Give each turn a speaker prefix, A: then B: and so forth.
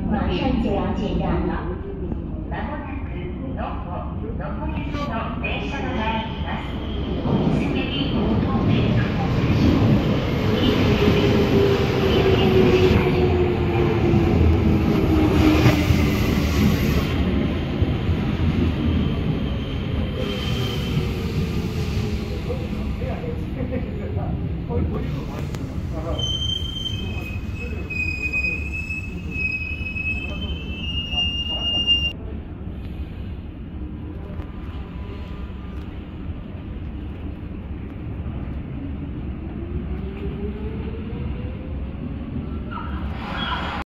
A: 马上就要进站了。
B: まもなく残りの電車が参ります。お急ぎにご搭乗ください。
C: こういう